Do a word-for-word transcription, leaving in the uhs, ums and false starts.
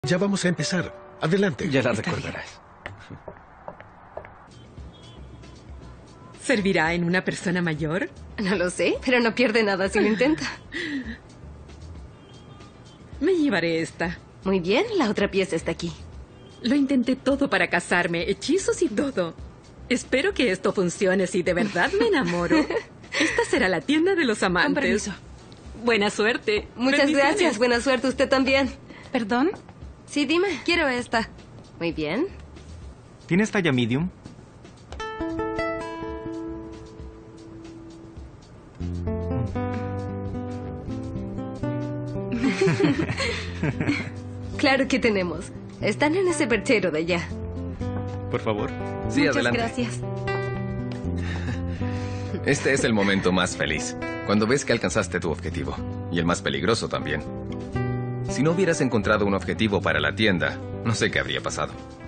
Ya vamos a empezar. Adelante. Ya la Está recordarás. ¿Servirá en una persona mayor? No lo sé, pero no pierde nada si lo intenta. Me llevaré esta. Muy bien, la otra pieza está aquí. Lo intenté todo para casarme, hechizos y todo. Espero que esto funcione si de verdad me enamoro. Esta será la tienda de los amantes. Con permiso. Buena suerte. Muchas Bendiciones. gracias, buena suerte, usted también. ¿Perdón? Sí, dime, quiero esta. Muy bien. ¿Tienes talla medium? Claro que tenemos. Están en ese perchero de allá. Por favor. Sí, Muchas adelante. gracias. Este es el momento más feliz, cuando ves que alcanzaste tu objetivo. Y el más peligroso también. Si no hubieras encontrado un objetivo para la tienda, no sé qué habría pasado.